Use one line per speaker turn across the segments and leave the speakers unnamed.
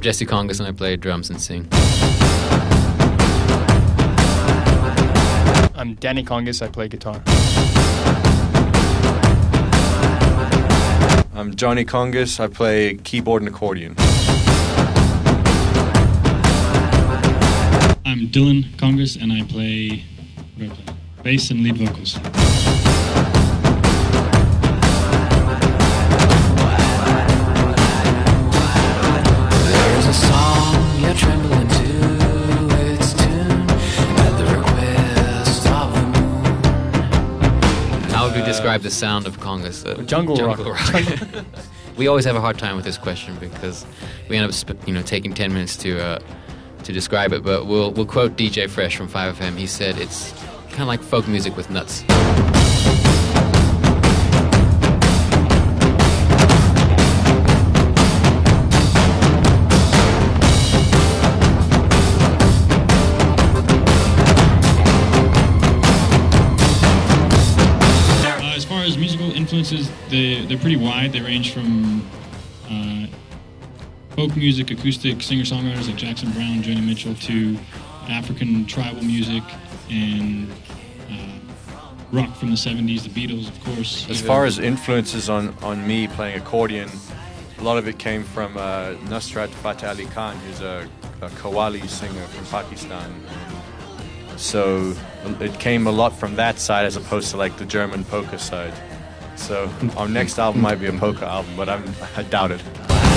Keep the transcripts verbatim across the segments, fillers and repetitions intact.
Jesse Congas and I play drums and sing.
I'm Danny Congas, I play guitar.
I'm Johnny Congas, I play keyboard and accordion.
I'm Dylan Congas and I play, what do I play? Bass and lead vocals.
There's a song you're trembling to its tune at the request of the moon.
How would we describe the sound of congas? Uh,
Jungle,
jungle
rock.
rock. We always have a hard time with this question because we end up, sp- you know, taking ten minutes to uh, to describe it. But we'll we'll quote D J Fresh from five F M. He said it's kind of like folk music with nuts.
As far as musical influences, they, they're pretty wide. They range from uh, folk music, acoustic singer-songwriters like Jackson Browne, Joni Mitchell, to African tribal music and uh, rock from the seventies, the Beatles, of course.
As far as influences on, on me playing accordion, a lot of it came from uh, Nusrat Fateh Ali Khan, who's a, a Qawwali singer from Pakistan. So it came a lot from that side as opposed to like the German polka side. So our next album might be a polka album, but I'm, I doubt it.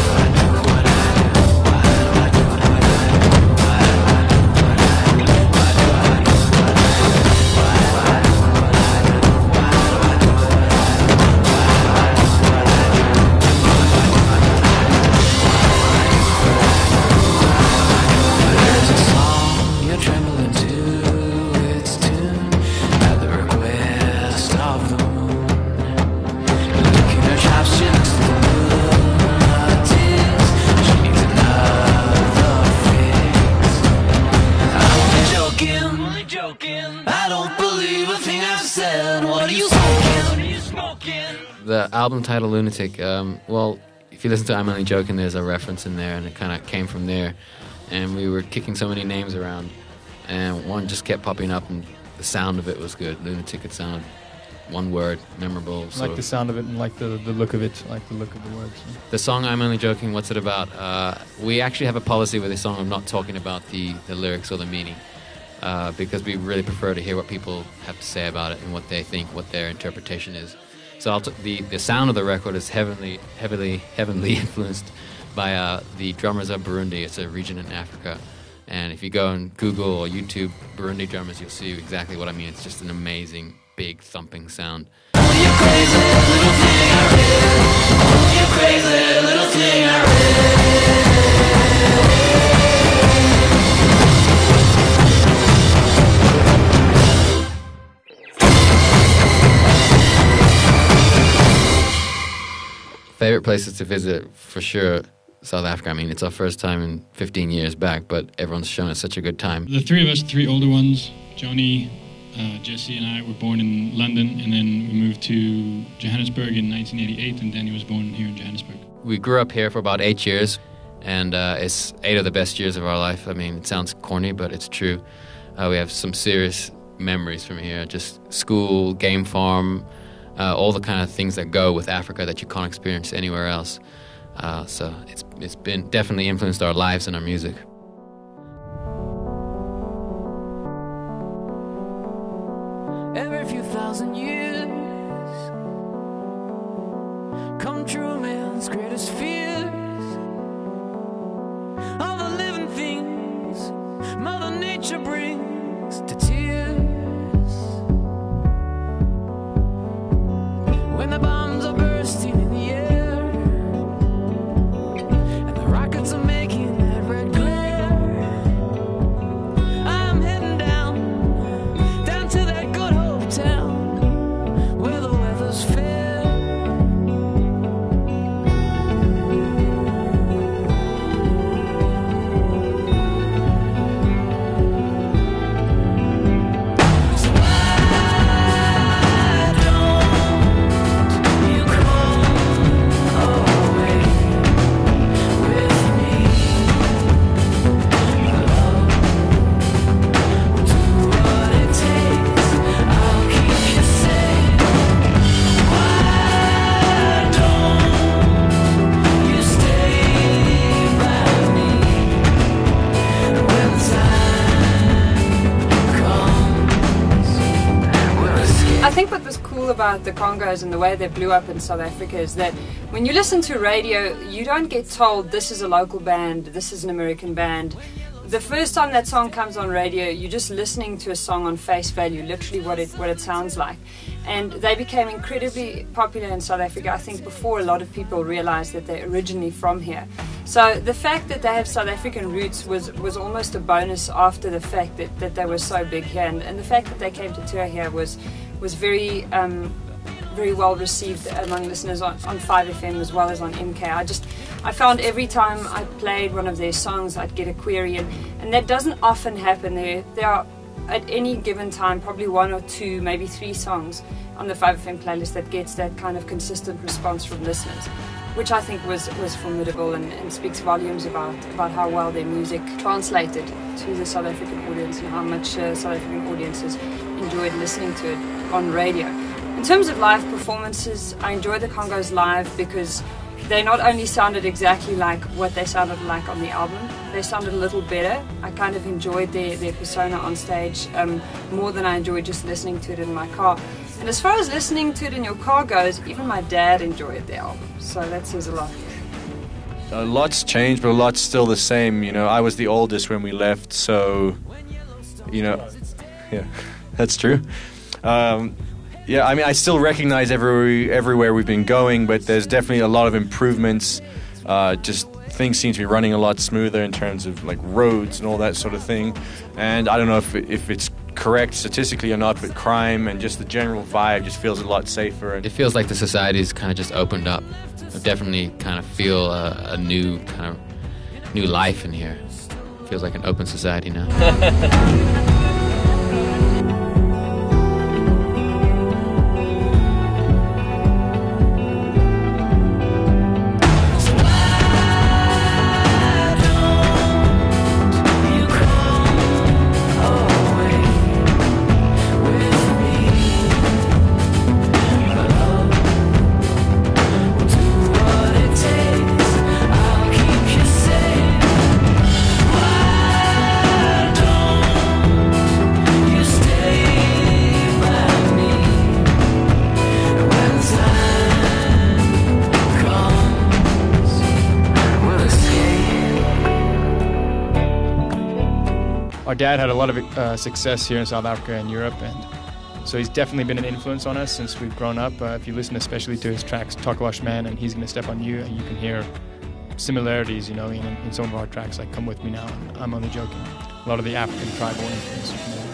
The album title Lunatic, um, well, if you listen to I'm Only Joking, there's a reference in there, and it kind of came from there. And we were kicking so many names around, and one just kept popping up, and the sound of it was good. Lunatic, it sounded one word, memorable.
Like
sort
the
of.
sound of it and like the, the look of it, like the look of the words.
The song I'm Only Joking, what's it about? Uh, we actually have a policy with this song of not talking about the, the lyrics or the meaning, uh, because we really prefer to hear what people have to say about it and what they think, what their interpretation is. So I'll t- the the sound of the record is heavily, heavily, heavily influenced by uh, the drummers of Burundi. It's a region in Africa, and if you go and Google or YouTube Burundi drummers, you'll see exactly what I mean. It's just an amazing, big, thumping sound.
You crazy little thing I read. You crazy little thing I read.
Favorite places to visit, for sure, South Africa. I mean, it's our first time in fifteen years back, but everyone's shown us such a good time.
The three of us, three older ones, Joni, uh, Jesse, and I were born in London, and then we moved to Johannesburg in nineteen eighty-eight, and Danny was born here in Johannesburg.
We grew up here for about eight years, and uh, it's eight of the best years of our life. I mean, it sounds corny, but it's true. Uh, we have some serious memories from here, just school, game farm, uh, all the kind of things that go with Africa that you can't experience anywhere else. Uh, so it's it's been definitely influenced our lives and our music.
Every few thousand years come true man's greatest fears. All the living things Mother Nature brings to tears. When the bombs are bursting in the air and the rockets are making that red glare, I'm heading down, down to that good hope town where the weather's fair.
cool about the Congos and the way they blew up in South Africa is that when you listen to radio, you don't get told this is a local band, this is an American band. The first time that song comes on radio, you're just listening to a song on face value, literally what it what it sounds like. And they became incredibly popular in South Africa, I think, before a lot of people realized that they're originally from here. So the fact that they have South African roots was, was almost a bonus after the fact that, that they were so big here. And, and the fact that they came to tour here was, was very... Um, very well received among listeners on, on five F M as well as on M K. I just, I found every time I played one of their songs, I'd get a query, and, and that doesn't often happen. There, there are at any given time probably one or two, maybe three songs on the five F M playlist that gets that kind of consistent response from listeners, which I think was, was formidable and, and speaks volumes about, about how well their music translated to the South African audience and how much uh, South African audiences enjoyed listening to it on radio. In terms of live performances, I enjoy the Congos live because they not only sounded exactly like what they sounded like on the album, they sounded a little better. I kind of enjoyed their, their persona on stage um, more than I enjoyed just listening to it in my car. And as far as listening to it in your car goes, even my dad enjoyed the album, so that says a lot.
A lot's changed, but a lot's still the same. You know, I was the oldest when we left, so, you know, yeah, that's true. Um, Yeah, I mean, I still recognize every, everywhere we've been going, but there's definitely a lot of improvements. Uh, just things seem to be running a lot smoother in terms of like roads and all that sort of thing. And I don't know if it, if it's correct statistically or not, but crime and just the general vibe just feels a lot safer. And
it feels like the society's kind of just opened up. I definitely kind of feel a, a new kind of new life in here. It feels like an open society now.
Our dad had a lot of uh, success here in South Africa and Europe, and so he's definitely been an influence on us since we've grown up. Uh, if you listen especially to his tracks, Talk Wash Man and He's Gonna Step on You, and you can hear similarities, you know, in, in some of our tracks like Come With Me Now and I'm Only Joking. A lot of the African tribal influence.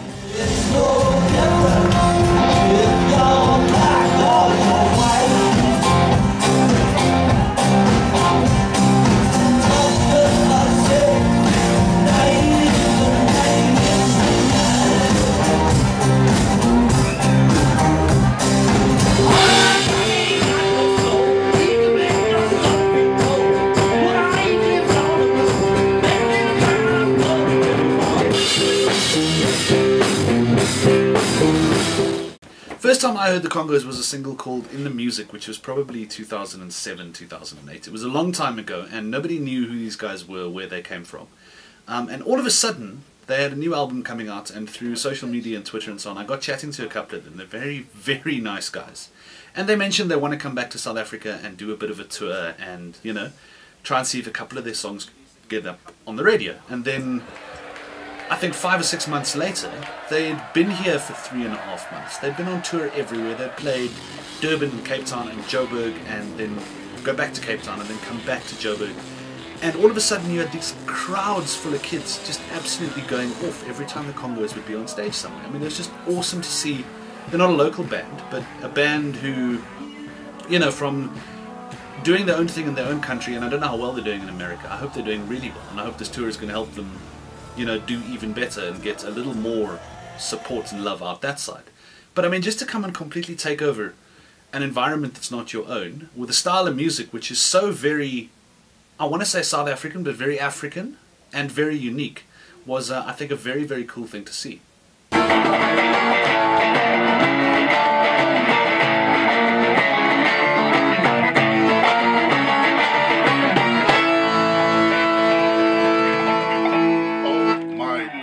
First time I heard the Congos was a single called In The Music, which was probably two thousand seven, two thousand eight. It was a long time ago, and nobody knew who these guys were, where they came from. Um, and all of a sudden, they had a new album coming out, and through social media and Twitter and so on, I got chatting to a couple of them. They're very, very nice guys. And they mentioned they want to come back to South Africa and do a bit of a tour and, you know, try and see if a couple of their songs get up on the radio. And then I think five or six months later, they'd been here for three and a half months. They'd been on tour everywhere. They'd played Durban and Cape Town and Joburg, and then go back to Cape Town and then come back to Joburg. And all of a sudden you had these crowds full of kids just absolutely going off every time the Congos would be on stage somewhere. I mean, it was just awesome to see. They're not a local band, but a band who, you know, from doing their own thing in their own country, and I don't know how well they're doing in America. I hope they're doing really well, and I hope this tour is going to help them, you know, do even better and get a little more support and love out that side. But I mean, just to come and completely take over an environment that's not your own, with a style of music which is so very, I want to say South African, but very African and very unique, was, uh, I think, a very, very cool thing to see.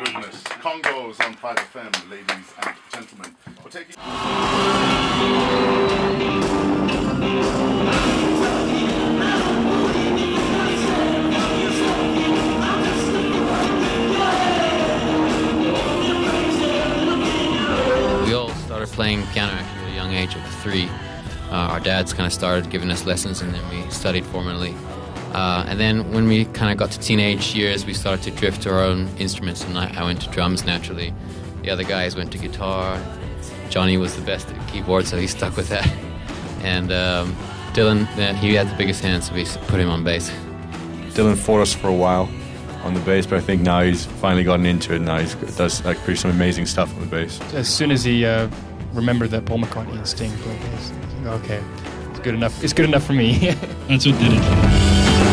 Congos on five F M, ladies and gentlemen. We're taking
playing piano actually at a young age of three. Uh, our dads kind of started giving us lessons, and then we studied formally. Uh, and then when we kind of got to teenage years, we started to drift to our own instruments, and I, I went to drums naturally. The other guys went to guitar. Johnny was the best at keyboard, so he stuck with that. And um, Dylan, uh, he had the biggest hands, so we put him on bass.
Dylan fought us for a while on the bass, but I think now he's finally gotten into it. Now he does like pretty some amazing stuff on the bass.
As soon as he uh, remembered that Paul McCartney and Sting played bass, he's like, okay, it's good enough. It's good enough for me.
That's what did it.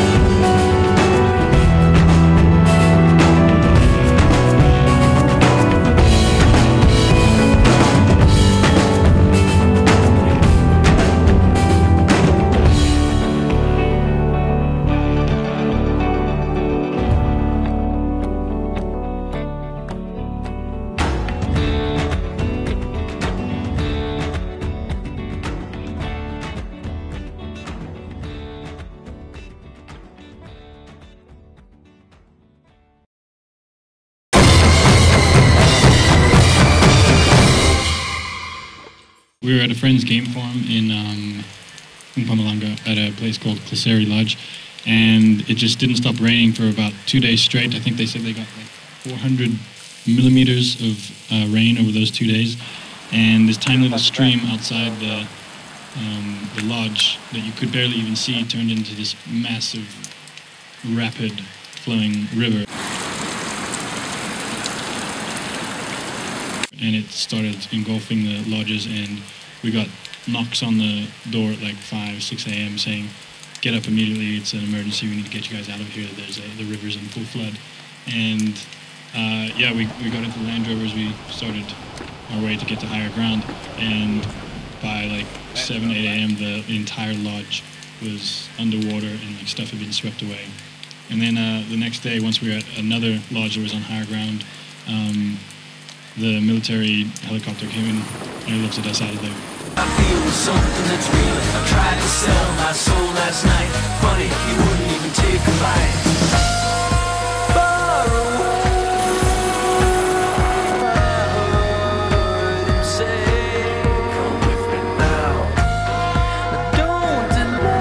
We were at a friend's game farm in um, Mpumalanga at a place called Claseri Lodge, and it just didn't stop raining for about two days straight. I think they said they got like four hundred millimeters of uh, rain over those two days, and this tiny little stream outside the, um, the lodge that you could barely even see turned into this massive, rapid flowing river. And it started engulfing the lodges, and we got knocks on the door at like five, six a m saying, get up immediately, it's an emergency, we need to get you guys out of here, There's a, the river's in full flood. And uh, yeah, we, we got into the Land Rovers, we started our way to get to higher ground, and by like seven, eight a m the, the entire lodge was underwater and like stuff had been swept away. And then uh, the next day, once we were at another lodge that was on higher ground, um, the military helicopter came in and lifted us out of there.
I feel something that's real. I tried to sell my soul last night. Funny, he wouldn't even take a bite. Far away, I heard him say, come with me now. Don't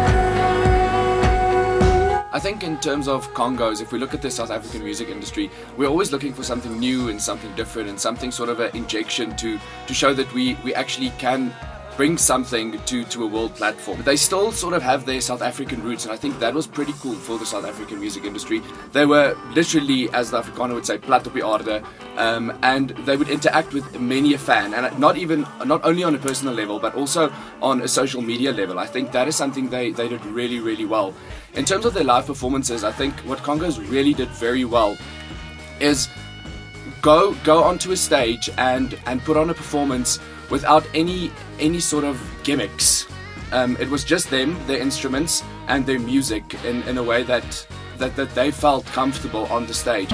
delay.
I think in terms of congos, if we look at the South African music industry, we're always looking for something new and something different and something sort of an injection to, to show that we, we actually can bring something to, to a world platform. But they still sort of have their South African roots, and I think that was pretty cool for the South African music industry. They were literally, as the Afrikaner would say, plat op die aarde, um, and they would interact with many a fan, and not even, not only on a personal level, but also on a social media level. I think that is something they, they did really, really well. In terms of their live performances, I think what Congos really did very well is go go onto a stage and, and put on a performance without any any sort of gimmicks. Um, it was just them, their instruments, and their music in, in a way that, that that they felt comfortable on the stage.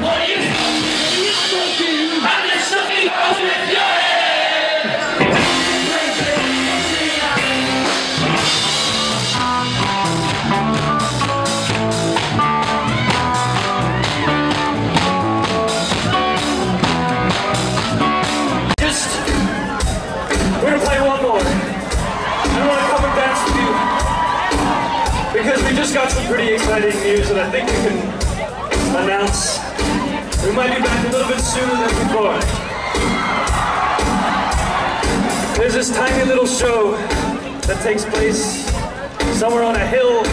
Because we just got some pretty exciting news that I think we can announce. We might be back a little bit sooner than before. There's this tiny little show that takes place somewhere on a hill.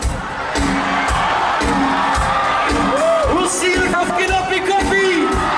We'll see you fucking up in coffee!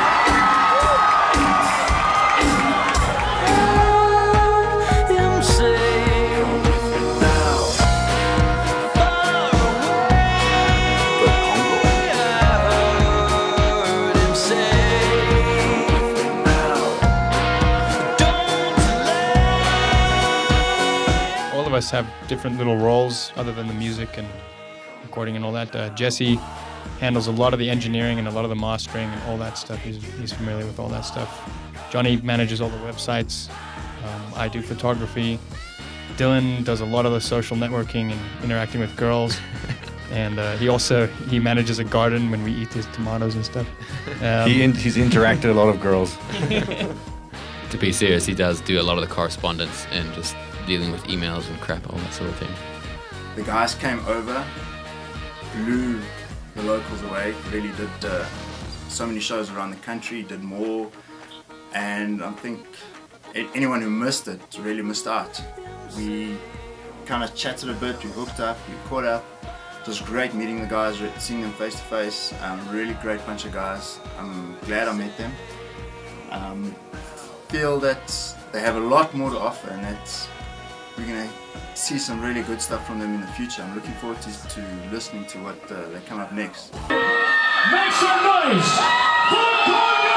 Us have different little roles other than the music and recording and all that. Uh, Jesse handles a lot of the engineering and a lot of the mastering and all that stuff. He's, he's familiar with all that stuff. Johnny manages all the websites. Um, I do photography. Dylan does a lot of the social networking and interacting with girls. And uh, he also he manages a garden when we eat his tomatoes and stuff. Um,
he in, he's interacted a lot of girls.
to be serious, he does do a lot of the correspondence and just dealing with emails and crap, all that sort of thing.
The guys came over, blew the locals away, really did uh, so many shows around the country, did more, and I think anyone who missed it really missed out. We kind of chatted a bit, we hooked up, we caught up. It was great meeting the guys, seeing them face to face. Um, really great bunch of guys. I'm glad I met them. Um, feel that they have a lot more to offer, and that we're going to see some really good stuff from them in the future. I'm looking forward to, to listening to what uh, they come up next.
Make some noise for Congos!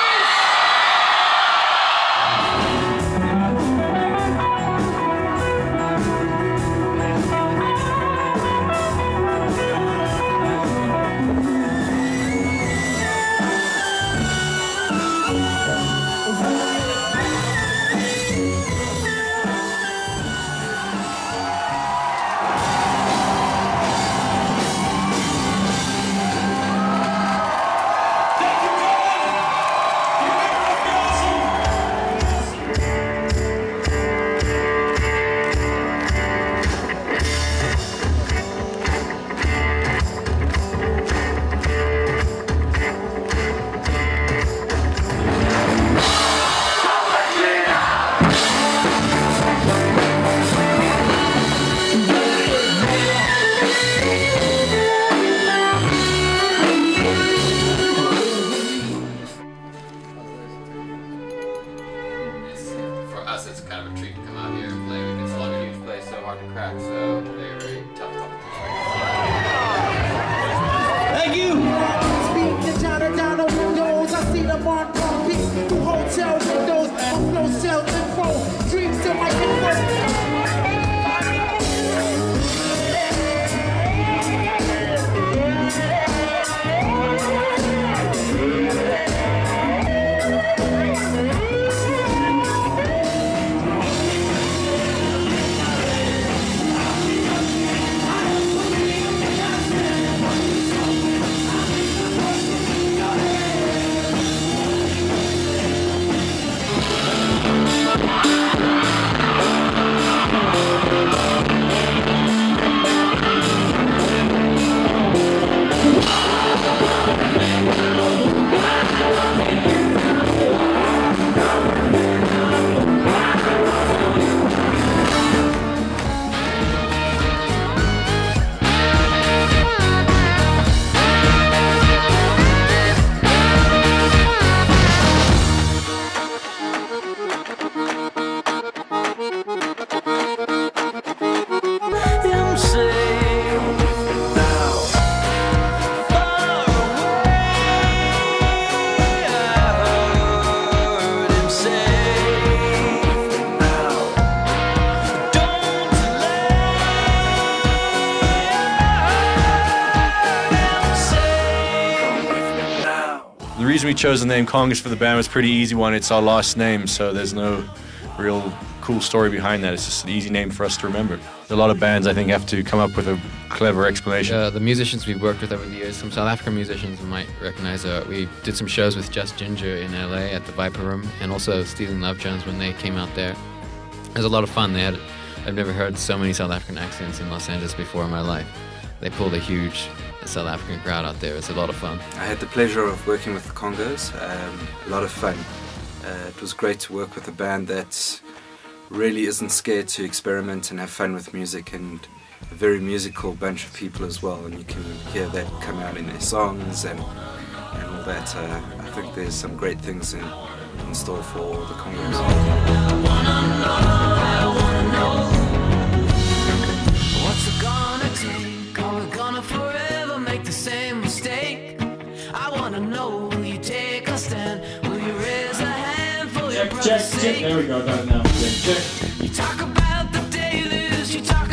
The reason we chose the name Congas for the band was a pretty easy one. It's our last name, so there's no real cool story behind that. It's just an easy name for us to remember. A lot of bands, I think, have to come up with a clever explanation.
Uh, the musicians we've worked with over the years, some South African musicians you might recognize, uh, we did some shows with Just Ginger in L A at the Viper Room, and also Stealing Love Jones when they came out there. It was a lot of fun. They had, I've never heard so many South African accents in Los Angeles before in my life. They pulled a huge South African crowd out there. It's a lot of fun.
I had the pleasure of working with the Congos. Um, a lot of fun. Uh, it was great to work with a band that really isn't scared to experiment and have fun with music, and a very musical bunch of people as well, and you can hear that come out in their songs and, and all that. Uh, I think there's some great things in, in store for the Congos.
I wanna know, I wanna know, what's it gonna take? Are we gonna forever make the same mistake? I wanna know, will you take a stand? Will you raise a hand for your brother's sake?
There we go, got it now. Check, check.
You talk about the deluge, you talk